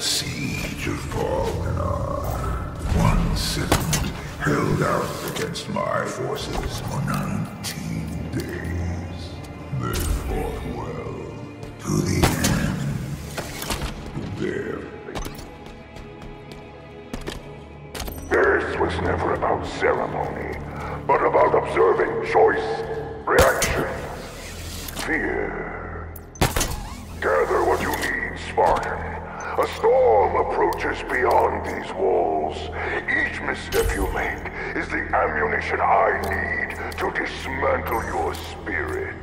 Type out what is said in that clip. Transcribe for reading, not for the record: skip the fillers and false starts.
siege of Wagner. 1 citadel held out against my forces for 19 days. They fought well to the end. This was never about ceremony, but about observing choice, reactions, fear. Gather what you need, Spartan. A storm approaches beyond these walls. Each misstep you make is the ammunition I need to dismantle your spirit.